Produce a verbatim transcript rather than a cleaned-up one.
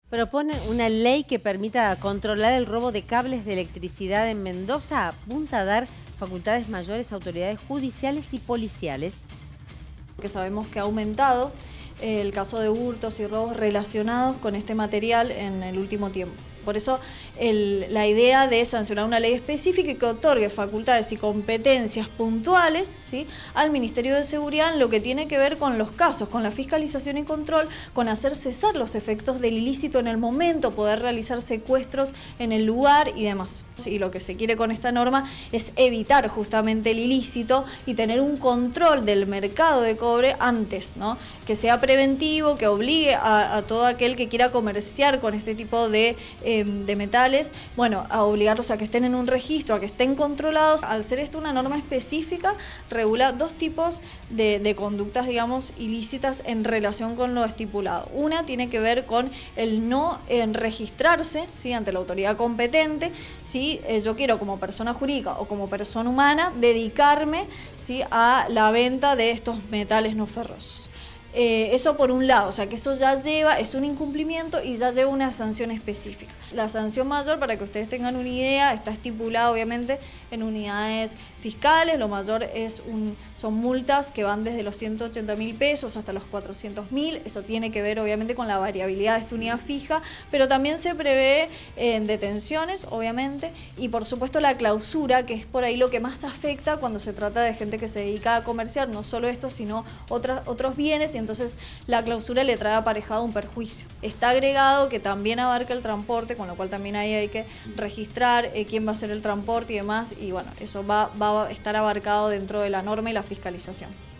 Proponen una ley que permita controlar el robo de cables de electricidad en Mendoza. Apunta a dar facultades mayores a autoridades judiciales y policiales. Que sabemos que ha aumentado el caso de hurtos y robos relacionados con este material en el último tiempo. Por eso el, la idea de sancionar una ley específica que otorgue facultades y competencias puntuales, ¿sí?, al Ministerio de Seguridad en lo que tiene que ver con los casos, con la fiscalización y control, con hacer cesar los efectos del ilícito en el momento, poder realizar secuestros en el lugar y demás. Y lo que se quiere con esta norma es evitar justamente el ilícito y tener un control del mercado de cobre antes, ¿no?, que sea preventivo, que obligue a, a todo aquel que quiera comerciar con este tipo de eh, de metales, bueno, a obligarlos a que estén en un registro, a que estén controlados. Al ser esto una norma específica, regula dos tipos de, de conductas, digamos, ilícitas en relación con lo estipulado. Una tiene que ver con el no en registrarse, ¿sí?, ante la autoridad competente, si eh, yo quiero como persona jurídica o como persona humana dedicarme, ¿sí?, a la venta de estos metales no ferrosos. Eh, eso por un lado, o sea que eso ya lleva, es un incumplimiento y ya lleva una sanción específica. La sanción mayor, para que ustedes tengan una idea, está estipulada obviamente en unidades fiscales. Lo mayor es un, son multas que van desde los ciento ochenta mil pesos hasta los cuatrocientos mil. Eso tiene que ver obviamente con la variabilidad de esta unidad fija, pero también se prevé en eh, detenciones, obviamente, y por supuesto la clausura, que es por ahí lo que más afecta cuando se trata de gente que se dedica a comerciar, no solo esto, sino otras, otros bienes, y entonces la clausura le trae aparejado un perjuicio. Está agregado que también abarca el transporte, con lo cual también ahí hay que registrar eh, quién va a hacer el transporte y demás, y bueno, eso va, va a estar abarcado dentro de la norma y la fiscalización.